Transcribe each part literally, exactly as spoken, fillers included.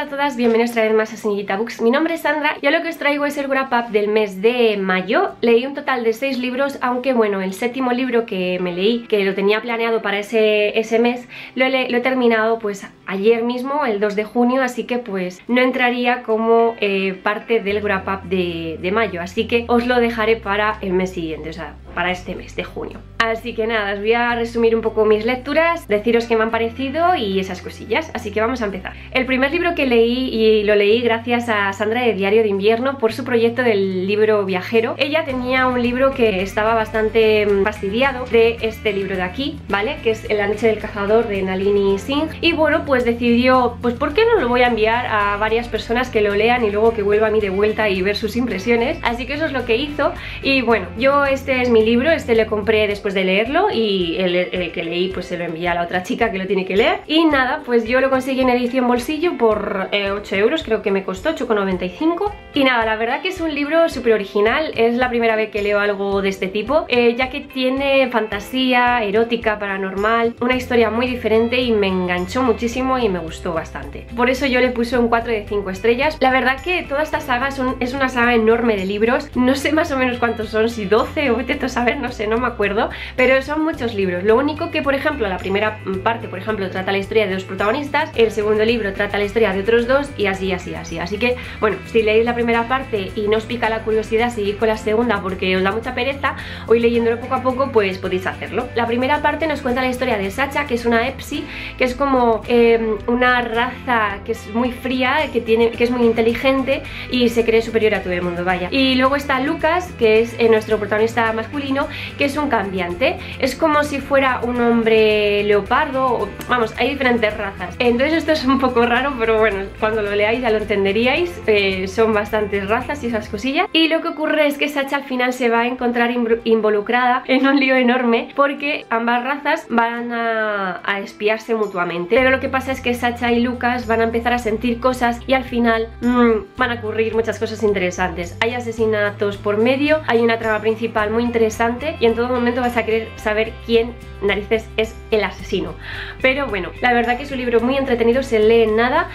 a todas, bienvenidos otra vez más a Señorita Books. Mi nombre es Sandra y hoy lo que os traigo es el wrap up del mes de mayo. Leí un total de seis libros, aunque bueno, el séptimo libro que me leí, que lo tenía planeado para ese, ese mes, lo he, lo he terminado pues ayer mismo, el dos de junio, así que pues no entraría como eh, parte del wrap up de, de mayo, así que os lo dejaré para el mes siguiente, o sea, para este mes de junio. Así que nada, os voy a resumir un poco mis lecturas, deciros qué me han parecido y esas cosillas, así que vamos a empezar. El primer libro que leí, y lo leí gracias a Sandra de Diario de Invierno por su proyecto del libro viajero. Ella tenía un libro que estaba bastante fastidiado de este libro de aquí, ¿vale? Que es La noche del cazador de Nalini Singh, y bueno, pues decidió, pues ¿por qué no lo voy a enviar a varias personas que lo lean y luego que vuelva a mí de vuelta y ver sus impresiones? Así que eso es lo que hizo. Y bueno, yo este es mi libro, este lo compré después de leerlo y el, el que leí pues se lo envié a la otra chica que lo tiene que leer. Y nada, pues yo lo conseguí en edición bolsillo por eh, ocho euros, creo que me costó, ocho con noventa y cinco. Y nada, la verdad que es un libro súper original, es la primera vez que leo algo de este tipo, eh, ya que tiene fantasía, erótica, paranormal, una historia muy diferente y me enganchó muchísimo y me gustó bastante. Por eso yo le puse un cuatro de cinco estrellas. La verdad que toda esta saga son, es una saga enorme de libros, no sé más o menos cuántos son, si doce o vete a saber, no sé, no me acuerdo, pero son muchos libros. Lo único que, por ejemplo, la primera parte, por ejemplo, trata la historia de dos protagonistas, el segundo libro trata la historia de otros dos y así, así, así. Así que, bueno, si leéis la primera parte y no os pica la curiosidad seguir con la segunda porque os da mucha pereza, o ir leyéndolo poco a poco, pues podéis hacerlo. La primera parte nos cuenta la historia de Sacha, que es una Epsi, que es como eh, una raza que es muy fría, que, tiene, que es muy inteligente y se cree superior a todo el mundo, vaya. Y luego está Lucas, que es eh, nuestro protagonista masculino, que es un cambiante, es como si fuera un hombre leopardo, o, vamos, hay diferentes razas. Entonces esto es un poco raro, pero bueno, cuando lo leáis ya lo entenderíais, eh, son bastantes razas y esas cosillas. Y lo que ocurre es que Sacha al final se va a encontrar involucrada en un lío enorme porque ambas razas van a, a espiarse mutuamente. Pero lo que pasa es que Sacha y Lucas van a empezar a sentir cosas y al final mmm, van a ocurrir muchas cosas interesantes. Hay asesinatos por medio, hay una trama principal muy interesante y en todo momento vas a querer saber quién narices es el asesino. Pero bueno, la verdad que es un libro muy entretenido, se lee en nada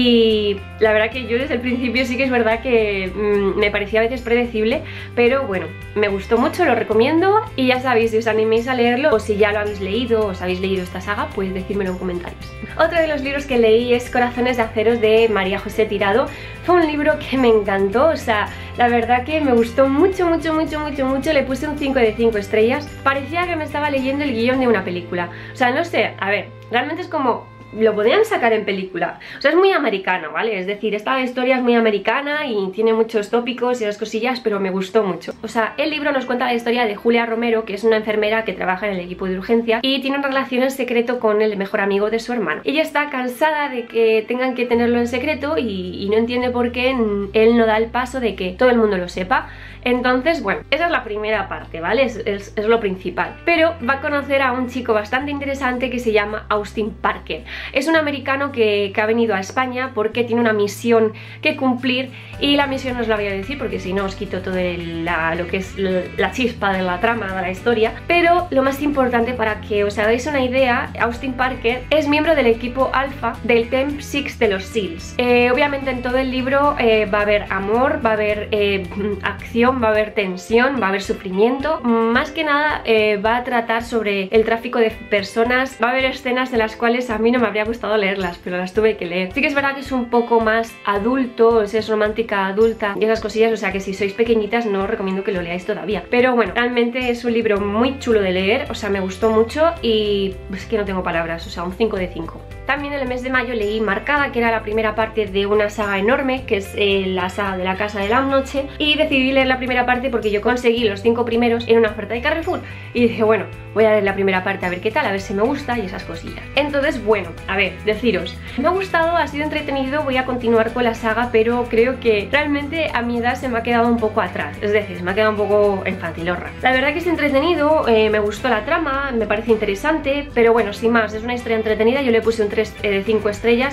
y la verdad que yo desde el principio sí que es verdad que mmm, me parecía a veces predecible, pero bueno, me gustó mucho, lo recomiendo y ya sabéis, si os animéis a leerlo o si ya lo habéis leído o os habéis leído esta saga, pues decírmelo en comentarios. Otro de los libros que leí es Corazones de Aceros de María José Tirado. Fue un libro que me encantó, o sea, la verdad que me gustó mucho, mucho, mucho, mucho, mucho. Le puse un cinco de cinco estrellas. Parecía que me estaba leyendo el guión de una película. O sea, no sé, a ver, realmente es como... lo podrían sacar en película, o sea, es muy americano, ¿vale? Es decir, esta historia es muy americana y tiene muchos tópicos y las cosillas, pero me gustó mucho. O sea, el libro nos cuenta la historia de Julia Romero, que es una enfermera que trabaja en el equipo de urgencia y tiene una relación en secreto con el mejor amigo de su hermano. Ella está cansada de que tengan que tenerlo en secreto y, y no entiende por qué él no da el paso de que todo el mundo lo sepa. Entonces, bueno, esa es la primera parte, ¿vale? Es, es, es lo principal. Pero va a conocer a un chico bastante interesante que se llama Austin Parker. Es un americano que, que ha venido a España porque tiene una misión que cumplir y la misión no os la voy a decir porque si no os quito todo el, la, lo que es la, la chispa de la trama de la historia. Pero lo más importante, para que os hagáis una idea, Austin Parker es miembro del equipo alfa del Team Six de los SEALs. Eh, obviamente en todo el libro eh, va a haber amor, va a haber eh, acción, va a haber tensión, va a haber sufrimiento. Más que nada eh, va a tratar sobre el tráfico de personas. Va a haber escenas en las cuales a mí no me habría gustado leerlas, pero las tuve que leer. Sí que es verdad que es un poco más adulto, o sea, es romántica adulta y esas cosillas, o sea que si sois pequeñitas no os recomiendo que lo leáis todavía. Pero bueno, realmente es un libro muy chulo de leer, o sea, me gustó mucho y es que no tengo palabras, o sea, un cinco de cinco. También en el mes de mayo leí Marcada, que era la primera parte de una saga enorme, que es eh, la saga de la Casa de la Noche, y decidí leer la primera parte porque yo conseguí los cinco primeros en una oferta de Carrefour y dije, bueno, voy a leer la primera parte a ver qué tal, a ver si me gusta y esas cosillas. Entonces, bueno, a ver, deciros, me ha gustado, ha sido entretenido, voy a continuar con la saga, pero creo que realmente a mi edad se me ha quedado un poco atrás, es decir, se me ha quedado un poco infantilorra. La verdad que es entretenido, eh, me gustó la trama, me parece interesante, pero bueno, sin más, es una historia entretenida, yo le puse un tres de cinco estrellas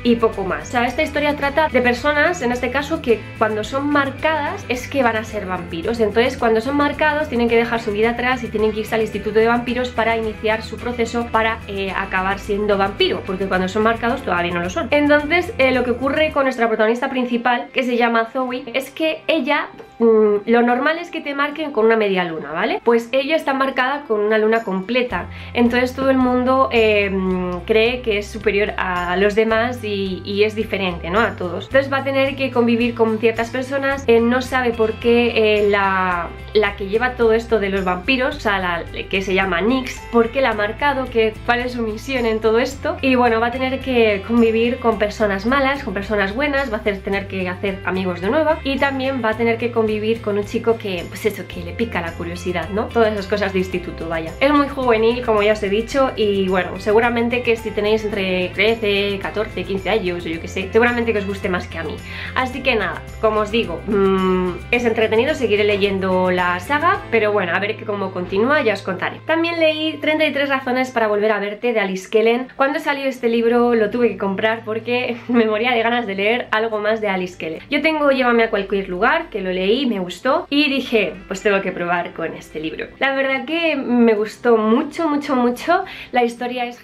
y poco más. O sea, esta historia trata de personas, en este caso, que cuando son marcadas es que van a ser vampiros. Entonces, cuando son marcados tienen que dejar su vida atrás y tienen que irse al instituto de vampiros para iniciar su proceso para eh, acabar siendo vampiro, porque cuando son marcados todavía no lo son. Entonces, eh, lo que ocurre con nuestra protagonista principal, que se llama Zoe, es que ella, mmm, lo normal es que te marquen con una media luna, ¿vale? Pues ella está marcada con una luna completa. Entonces todo el mundo eh, cree que es superior a los demás y, y es diferente, ¿no? A todos. Entonces va a tener que convivir con ciertas personas. Eh, no sabe por qué eh, la, la que lleva todo esto de los vampiros, o sea, la que se llama Nyx, por qué la ha marcado, que, cuál es su misión en todo esto. Y bueno, va a tener que convivir con personas malas, con personas buenas, va a hacer, tener que hacer amigos de nuevo y también va a tener que convivir con un chico que, pues eso, que le pica la curiosidad, ¿no? Todas esas cosas de instituto, vaya. Es muy juvenil, como ya os he dicho, y bueno, seguramente que si tenéis entre trece, catorce, quince años o yo que sé, seguramente que os guste más que a mí. Así que nada, como os digo, mmm, es entretenido, seguiré leyendo la saga, pero bueno, a ver que cómo continúa, ya os contaré. También leí treinta y tres razones para volver a verte, de Alice Kellen. Cuando salió este libro lo tuve que comprar porque me moría de ganas de leer algo más de Alice Kellen. Yo tengo Llévame a cualquier lugar, que lo leí, me gustó y dije, pues tengo que probar con este libro. La verdad que me gustó mucho, mucho, mucho. La historia es